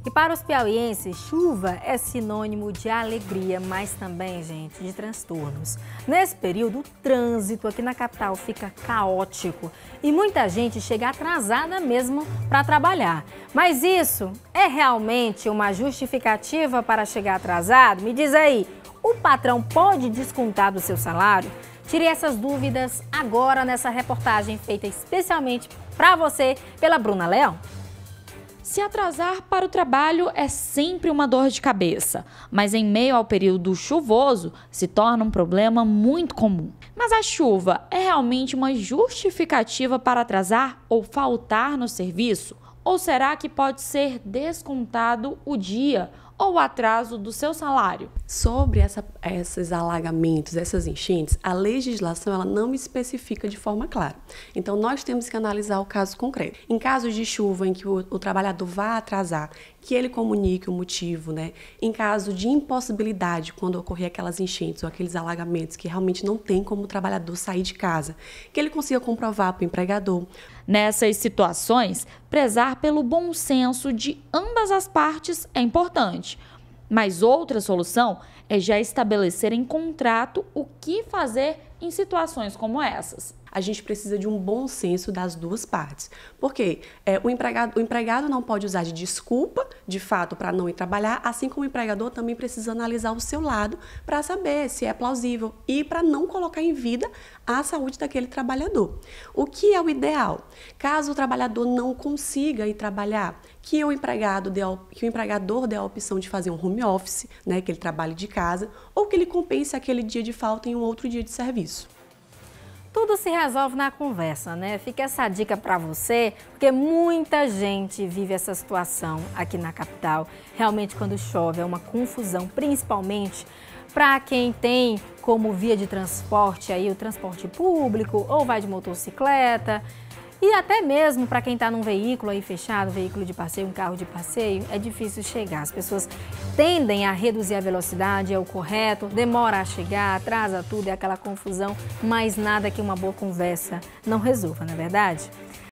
E para os piauienses, chuva é sinônimo de alegria, mas também, gente, de transtornos. Nesse período, o trânsito aqui na capital fica caótico e muita gente chega atrasada mesmo para trabalhar. Mas isso é realmente uma justificativa para chegar atrasado? Me diz aí, o patrão pode descontar do seu salário? Tire essas dúvidas agora nessa reportagem feita especialmente para você pela Bruna Leão. Se atrasar para o trabalho é sempre uma dor de cabeça, mas em meio ao período chuvoso se torna um problema muito comum. Mas a chuva é realmente uma justificativa para atrasar ou faltar no serviço? Ou será que pode ser descontado o dia ou o atraso do seu salário? Sobre esses alagamentos, essas enchentes, a legislação ela não especifica de forma clara. Então, nós temos que analisar o caso concreto. Em casos de chuva em que o trabalhador vá atrasar, que ele comunique o motivo, né? Em caso de impossibilidade, quando ocorrer aquelas enchentes ou aqueles alagamentos que realmente não tem como o trabalhador sair de casa, que ele consiga comprovar para o empregador. Nessas situações, prezar pelo bom senso de ambas as partes é importante. Mas outra solução é já estabelecer em contrato o que fazer em situações como essas. A gente precisa de um bom senso das duas partes. Porque o empregado não pode usar de desculpa, de fato, para não ir trabalhar, assim como o empregador também precisa analisar o seu lado para saber se é plausível e para não colocar em vida a saúde daquele trabalhador. O que é o ideal? Caso o trabalhador não consiga ir trabalhar, que o empregador dê a opção de fazer um home office, né, que ele trabalhe de casa, ou que ele compense aquele dia de falta em um outro dia de serviço. Tudo se resolve na conversa, né? Fica essa dica para você, porque muita gente vive essa situação aqui na capital. Realmente, quando chove, é uma confusão, principalmente para quem tem como via de transporte aí o transporte público ou vai de motocicleta. E até mesmo para quem está num veículo aí fechado, veículo de passeio, um carro de passeio, é difícil chegar. As pessoas tendem a reduzir a velocidade, é o correto, demora a chegar, atrasa tudo, é aquela confusão, mas nada que uma boa conversa não resolva, não é verdade?